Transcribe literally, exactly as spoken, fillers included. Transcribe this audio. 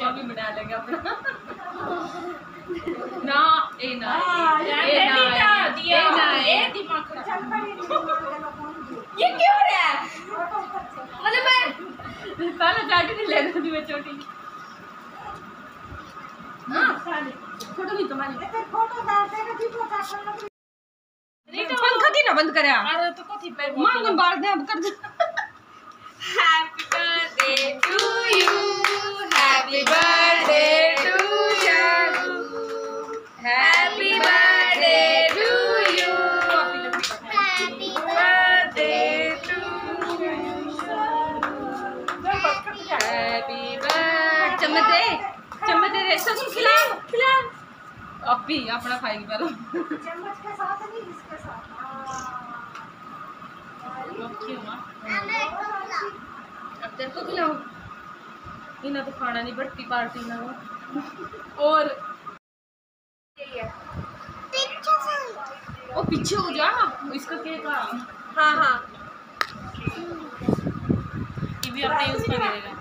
Blog भी बना लेंगे अपना। ना ए ना ए ना दिया ए दिमाग खराब। ये क्यों रहा है? मतलब मैं पहले जाके नहीं ले रही थी मैं छोटी। हाँ फोटो भी तुम्हारी फोटो डालते ना दीपो का पंखा की ना बंद करे। अरे तो कथी पे मांगन बार दे अब कर दे। Happy birthday to you, happy birthday to you, happy birthday to you, happy birthday to you, happy birthday. चम्मच दे चम्मच दे सगुन खिला खिला। अब भी अपना खाएगी पहले चम्मच के साथ नहीं इसके साथ। अब तेरे को खिलाओ। इन्हें तो खाना नहीं बट्टी पार्टी ना और वो पीछे हो जा इसका केक। हाँ हाँ ये भी अपने यूज में गिरेगा।